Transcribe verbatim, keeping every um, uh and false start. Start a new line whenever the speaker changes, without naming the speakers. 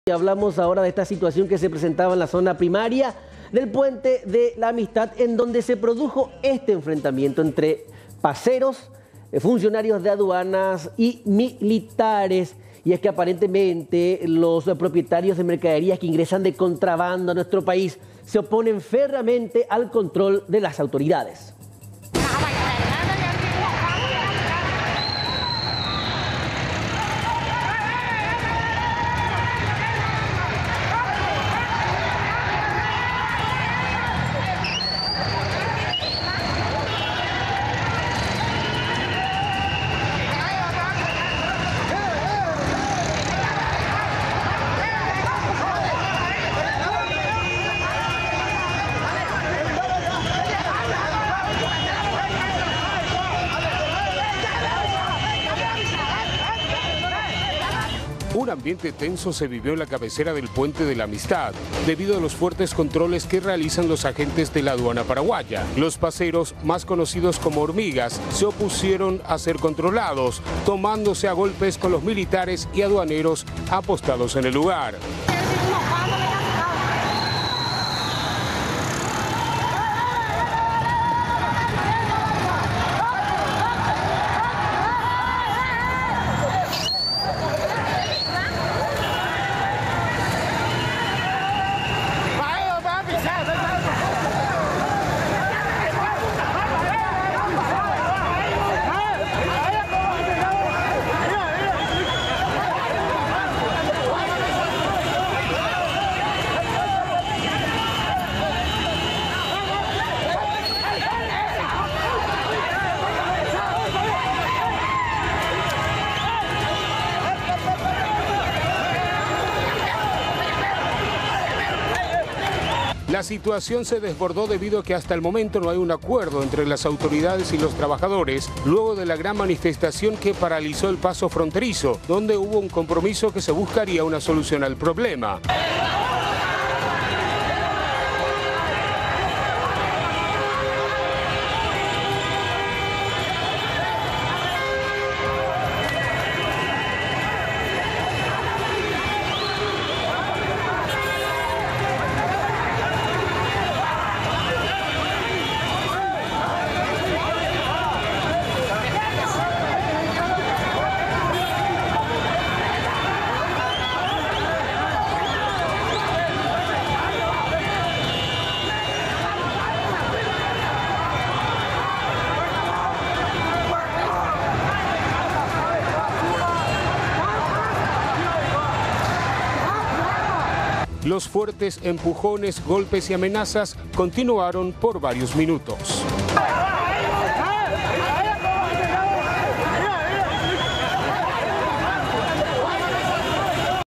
Y hablamos ahora de esta situación que se presentaba en la zona primaria del Puente de la Amistad, en donde se produjo este enfrentamiento entre paseros, funcionarios de aduanas y militares. Y es que aparentemente los propietarios de mercaderías que ingresan de contrabando a nuestro país se oponen férreamente al control de las autoridades.
Un ambiente tenso se vivió en la cabecera del Puente de la Amistad, debido a los fuertes controles que realizan los agentes de la aduana paraguaya. Los paseros, más conocidos como hormigas, se opusieron a ser controlados, tomándose a golpes con los militares y aduaneros apostados en el lugar. La situación se desbordó debido a que hasta el momento no hay un acuerdo entre las autoridades y los trabajadores, luego de la gran manifestación que paralizó el paso fronterizo, donde hubo un compromiso que se buscaría una solución al problema. Los fuertes empujones, golpes y amenazas continuaron por varios minutos.